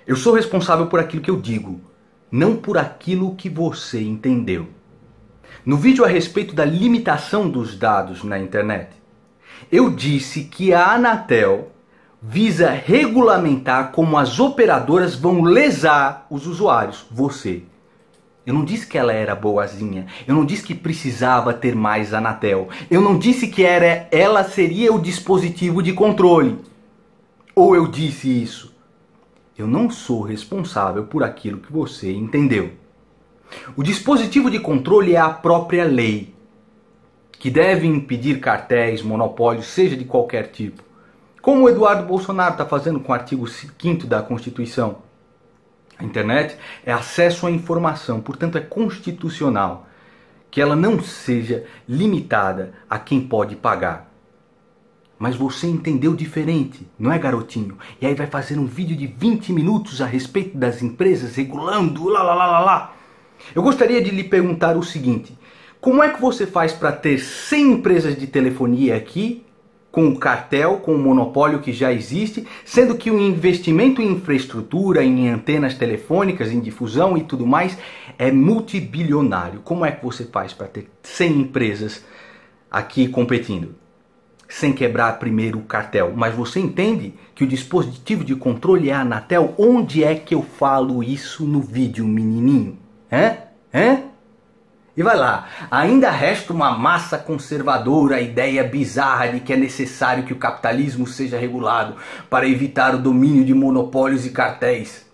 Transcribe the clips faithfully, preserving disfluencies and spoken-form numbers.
Eu sou responsável por aquilo que eu digo, não por aquilo que você entendeu. No vídeo a respeito da limitação dos dados na internet, eu disse que a Anatel visa regulamentar como as operadoras vão lesar os usuários, você. Eu não disse que ela era boazinha, eu não disse que precisava ter mais Anatel, eu não disse que era, ela seria o dispositivo de controle. Ou eu disse isso? Eu não sou responsável por aquilo que você entendeu. O dispositivo de controle é a própria lei, que deve impedir cartéis, monopólios, seja de qualquer tipo. Como o Eduardo Bolsonaro está fazendo com o artigo quinto da Constituição. A internet é acesso à informação, portanto é constitucional que ela não seja limitada a quem pode pagar. Mas você entendeu diferente, não é, garotinho? E aí vai fazer um vídeo de vinte minutos a respeito das empresas regulando, lá, lá, lá, lá, lá. Eu gostaria de lhe perguntar o seguinte: como é que você faz para ter cem empresas de telefonia aqui, com o cartel, com o monopólio que já existe, sendo que o investimento em infraestrutura, em antenas telefônicas, em difusão e tudo mais, é multibilionário? Como é que você faz para ter cem empresas aqui competindo, sem quebrar primeiro o cartel? Mas você entende que o dispositivo de controle é a Anatel? Onde é que eu falo isso no vídeo, menininho? Hã? Hã? E vai lá, ainda resta uma massa conservadora, a ideia bizarra de que é necessário que o capitalismo seja regulado para evitar o domínio de monopólios e cartéis.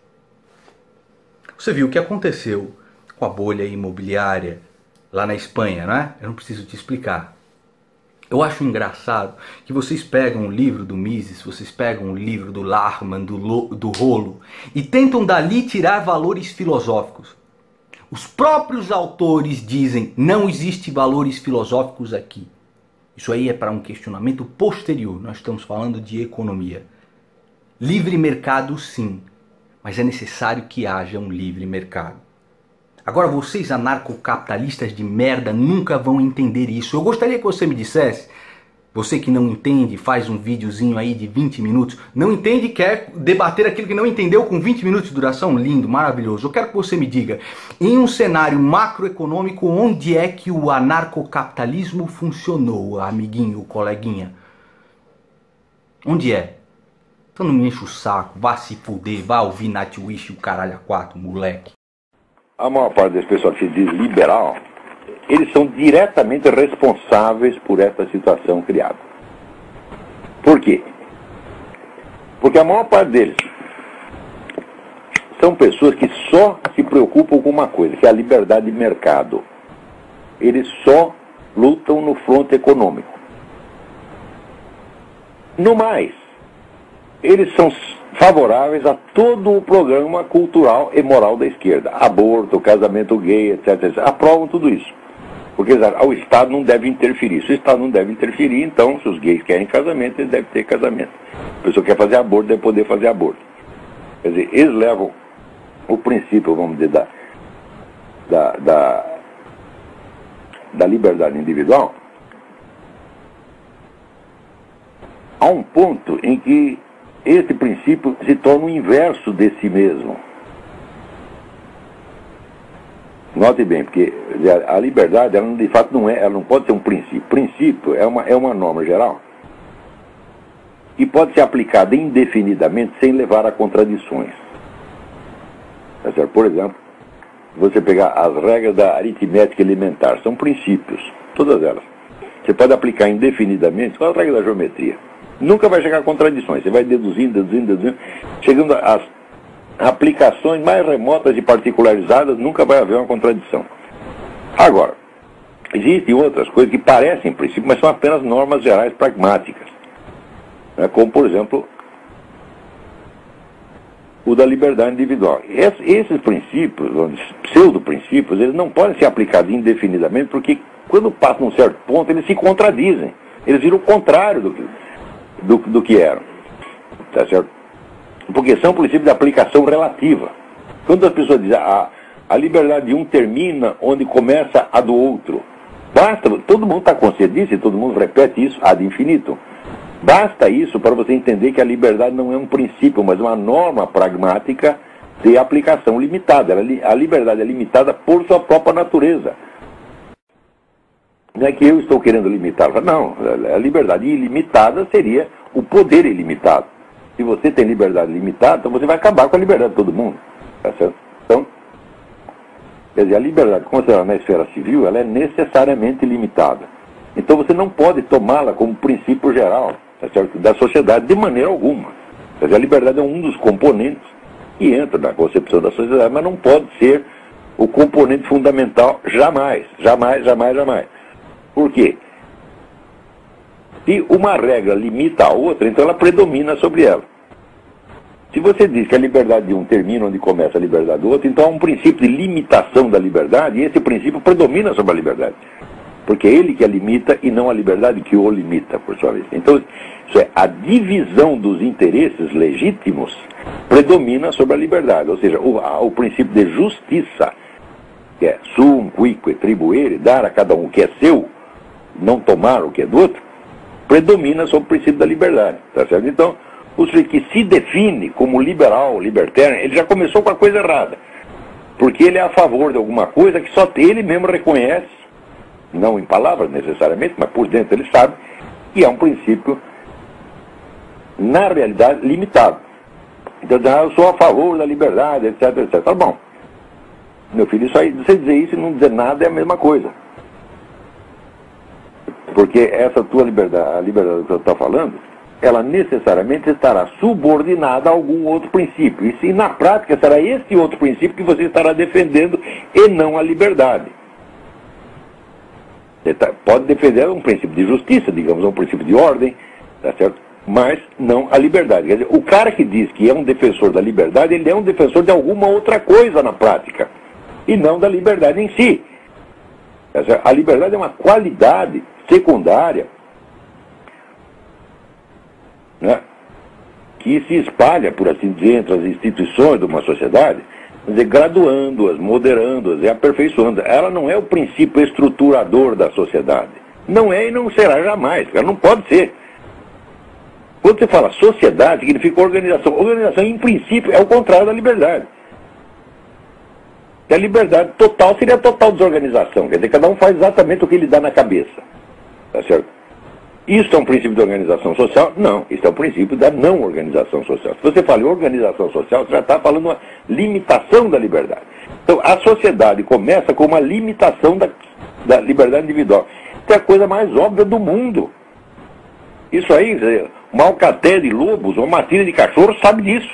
Você viu o que aconteceu com a bolha imobiliária lá na Espanha, não é? Eu não preciso te explicar. Eu acho engraçado que vocês pegam o livro do Mises, vocês pegam o livro do Lachmann, do, Lo, do Rolo, e tentam dali tirar valores filosóficos. Os próprios autores dizem, não existe valores filosóficos aqui. Isso aí é para um questionamento posterior, nós estamos falando de economia. Livre mercado sim, mas é necessário que haja um livre mercado. Agora vocês anarcocapitalistas de merda nunca vão entender isso. Eu gostaria que você me dissesse, você que não entende, faz um videozinho aí de vinte minutos, não entende e quer debater aquilo que não entendeu com vinte minutos de duração, lindo, maravilhoso. Eu quero que você me diga, em um cenário macroeconômico, onde é que o anarcocapitalismo funcionou, amiguinho, coleguinha? Onde é? Então não me enche o saco, vá se fuder, vá ouvir Nightwish, o caralho a quatro, moleque. A maior parte das pessoas que se diz liberal, eles são diretamente responsáveis por essa situação criada. Por quê? Porque a maior parte deles são pessoas que só se preocupam com uma coisa, que é a liberdade de mercado. Eles só lutam no fronte econômico. No mais, eles são favoráveis a todo o programa cultural e moral da esquerda. Aborto, casamento gay, etc, etcétera. Aprovam tudo isso. Porque o Estado não deve interferir. Se o Estado não deve interferir, então, se os gays querem casamento, eles devem ter casamento. A pessoa quer fazer aborto, deve poder fazer aborto. Quer dizer, eles levam o princípio, vamos dizer, da, da, da, da liberdade individual a um ponto em que esse princípio se torna o inverso de si mesmo. Note bem, porque a liberdade, ela de fato não é, ela não pode ser um princípio. Princípio é uma, é uma norma geral e pode ser aplicada indefinidamente sem levar a contradições. Tá certo? Por exemplo, você pegar as regras da aritmética elementar, são princípios, todas elas. Você pode aplicar indefinidamente, só as regras da geometria. Nunca vai chegar a contradições, você vai deduzindo, deduzindo, deduzindo, chegando às aplicações mais remotas e particularizadas, nunca vai haver uma contradição. Agora, existem outras coisas que parecem princípios, mas são apenas normas gerais pragmáticas. Né? Como, por exemplo, o da liberdade individual. Esses, esses princípios, pseudo-princípios, eles não podem ser aplicados indefinidamente, porque quando passam um certo ponto, eles se contradizem. Eles viram o contrário do que, do, do que eram. Tá certo? Porque são princípios de aplicação relativa. Quando as pessoas dizem a, a liberdade de um termina onde começa a do outro, basta, todo mundo está consciente disso e todo mundo repete isso ad infinitum. Basta isso para você entender que a liberdade não é um princípio, mas uma norma pragmática de aplicação limitada. A liberdade é limitada por sua própria natureza. Não é que eu estou querendo limitá-la. Não, a liberdade ilimitada seria o poder ilimitado. Se você tem liberdade limitada, então você vai acabar com a liberdade de todo mundo. Tá certo? Então, quer dizer, a liberdade considerada na esfera civil, ela é necessariamente limitada. Então você não pode tomá-la como princípio geral, tá certo, da sociedade de maneira alguma. Quer dizer, a liberdade é um dos componentes que entra na concepção da sociedade, mas não pode ser o componente fundamental jamais, jamais, jamais, jamais. Por quê? Se uma regra limita a outra, então ela predomina sobre ela. Se você diz que a liberdade de um termina onde começa a liberdade do outro, então há um princípio de limitação da liberdade, e esse princípio predomina sobre a liberdade. Porque é ele que a limita e não a liberdade que o limita, por sua vez. Então, isso é, a divisão dos interesses legítimos predomina sobre a liberdade. Ou seja, o, a, o princípio de justiça, que é sum quique tribuere, dar a cada um o que é seu, não tomar o que é do outro, predomina sobre o princípio da liberdade. Tá certo? Então, o sujeito que se define como liberal, libertário, ele já começou com a coisa errada. Porque ele é a favor de alguma coisa que só ele mesmo reconhece, não em palavras necessariamente, mas por dentro ele sabe, que é um princípio, na realidade, limitado. Então, ah, eu sou a favor da liberdade, etc, etcétera. Tá bom. Meu filho, isso aí, você dizer isso e não dizer nada é a mesma coisa. Porque essa tua liberdade, a liberdade que você está falando, ela necessariamente estará subordinada a algum outro princípio. E se na prática será esse outro princípio que você estará defendendo e não a liberdade. Você tá, pode defender um princípio de justiça, digamos, um princípio de ordem, tá certo? Mas não a liberdade. Quer dizer, o cara que diz que é um defensor da liberdade, ele é um defensor de alguma outra coisa na prática, e não da liberdade em si. Quer dizer, a liberdade é uma qualidade secundária, né, que se espalha, por assim dizer, entre as instituições de uma sociedade, quer dizer, graduando-as, moderando-as e aperfeiçoando. Ela não é o princípio estruturador da sociedade. Não é e não será jamais. Ela não pode ser. Quando você fala sociedade, significa organização. Organização, em princípio, é o contrário da liberdade. E a liberdade total seria a total desorganização. Quer dizer, cada um faz exatamente o que lhe dá na cabeça. Tá certo? Isso é um princípio de organização social? Não, isso é um princípio da não organização social. Se você fala em organização social, você já está falando uma limitação da liberdade. Então, a sociedade começa com uma limitação da, da liberdade individual. Isso é a coisa mais óbvia do mundo. Isso aí, uma alcateia de lobos ou uma matilha de cachorro sabe disso.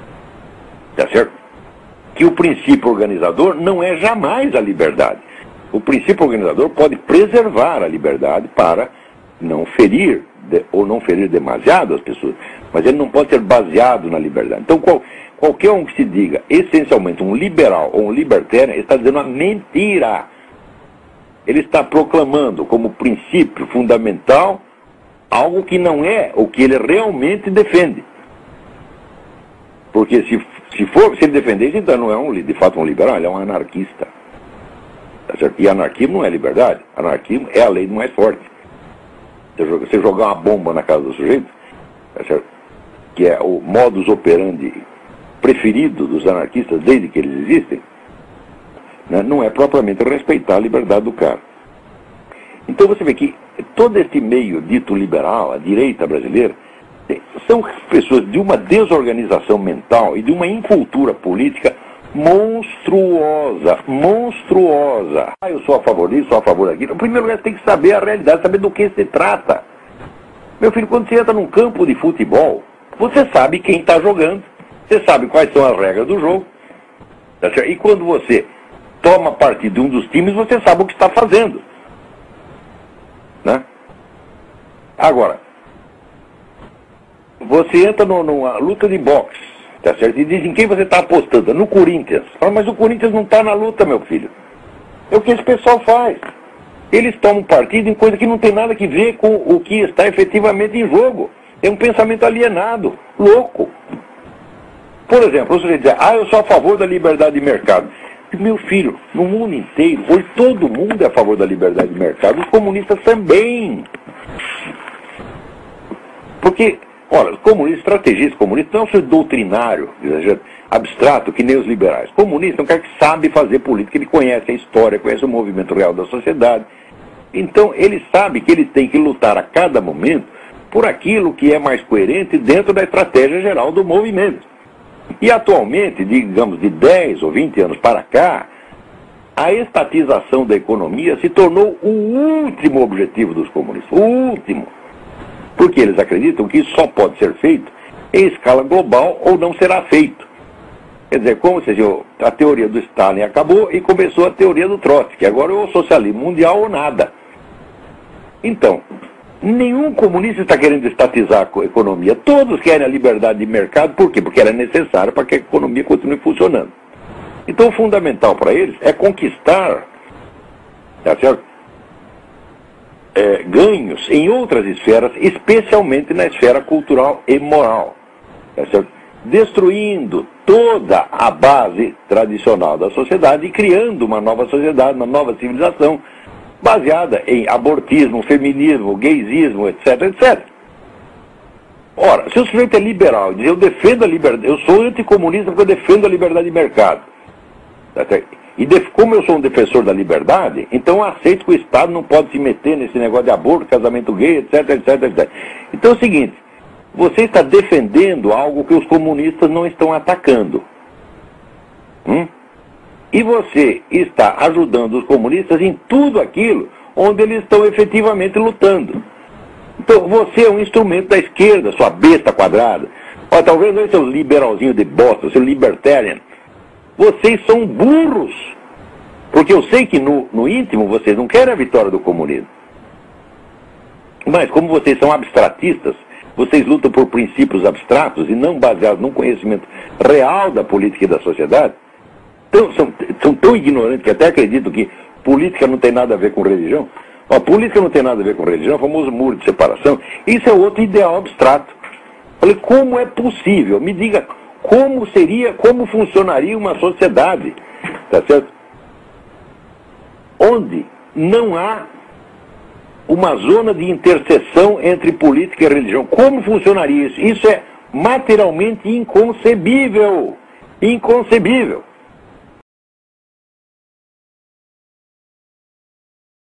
Tá certo? Que o princípio organizador não é jamais a liberdade. O princípio organizador pode preservar a liberdade para não ferir, de, ou não ferir demasiado as pessoas, mas ele não pode ser baseado na liberdade. Então, qual, qualquer um que se diga essencialmente um liberal ou um libertário está dizendo uma mentira. Ele está proclamando como princípio fundamental algo que não é o que ele realmente defende. Porque se, se, for, se ele defender isso, então não é um, de fato um liberal, ele é um anarquista. Tá certo? E anarquismo não é liberdade, anarquismo é a lei do mais forte. Você jogar uma bomba na casa do sujeito, tá certo? Que é o modus operandi preferido dos anarquistas desde que eles existem, né? Não é propriamente respeitar a liberdade do cara. Então você vê que todo esse meio dito liberal, a direita brasileira, são pessoas de uma desorganização mental e de uma incultura política monstruosa, monstruosa. Ah, eu sou a favor disso, sou a favor daquilo. Em primeiro lugar, você tem que saber a realidade, saber do que se trata. Meu filho, quando você entra num campo de futebol, você sabe quem está jogando, você sabe quais são as regras do jogo. Tá certo? E quando você toma partido de um dos times, você sabe o que está fazendo. Né? Agora, você entra no, numa luta de boxe, tá certo? E dizem quem você está apostando? No Corinthians. Fala, mas o Corinthians não está na luta, meu filho. É o que esse pessoal faz. Eles tomam partido em coisa que não tem nada a ver com o que está efetivamente em jogo. É um pensamento alienado, louco. Por exemplo, o sujeito diz, ah, eu sou a favor da liberdade de mercado. Meu filho, no mundo inteiro, hoje todo mundo é a favor da liberdade de mercado, os comunistas também. Porque, olha, os comunistas, estrategistas comunistas, não é um sujeito doutrinário, abstrato, que nem os liberais. Comunista é um cara que sabe fazer política, ele conhece a história, conhece o movimento real da sociedade. Então, ele sabe que ele tem que lutar a cada momento por aquilo que é mais coerente dentro da estratégia geral do movimento. E atualmente, digamos, de dez ou vinte anos para cá, a estatização da economia se tornou o último objetivo dos comunistas, o último. Porque eles acreditam que isso só pode ser feito em escala global ou não será feito. Quer dizer, como se diz, a teoria do Stalin acabou e começou a teoria do Trotsky. Agora é o socialismo mundial ou nada. Então, nenhum comunista está querendo estatizar a economia. Todos querem a liberdade de mercado. Por quê? Porque ela é necessária para que a economia continue funcionando. Então, o fundamental para eles é conquistar, tá certo? É, ganhos em outras esferas, especialmente na esfera cultural e moral, tá certo? Destruindo toda a base tradicional da sociedade e criando uma nova sociedade, uma nova civilização, baseada em abortismo, feminismo, gaysismo, etc, etcétera. Ora, se o sujeito é liberal e diz eu defendo a liberdade, eu sou anticomunista porque eu defendo a liberdade de mercado, tá certo? E def, como eu sou um defensor da liberdade, então eu aceito que o Estado não pode se meter nesse negócio de aborto, casamento gay, etc, etc, etcétera. Então é o seguinte, você está defendendo algo que os comunistas não estão atacando. Hum? E você está ajudando os comunistas em tudo aquilo onde eles estão efetivamente lutando. Então você é um instrumento da esquerda, sua besta quadrada. Ó, talvez não é seu liberalzinho de bosta, seu libertarian. Vocês são burros. Porque eu sei que no, no íntimo vocês não querem a vitória do comunismo. Mas como vocês são abstratistas, vocês lutam por princípios abstratos e não baseados num conhecimento real da política e da sociedade. Então, são, são tão ignorantes que até acreditam que política não tem nada a ver com religião. A política não tem nada a ver com religião, o famoso muro de separação. Isso é outro ideal abstrato. Falei, como é possível? Me diga, como seria, como funcionaria uma sociedade, tá certo? Onde não há uma zona de interseção entre política e religião. Como funcionaria isso? Isso é materialmente inconcebível. Inconcebível.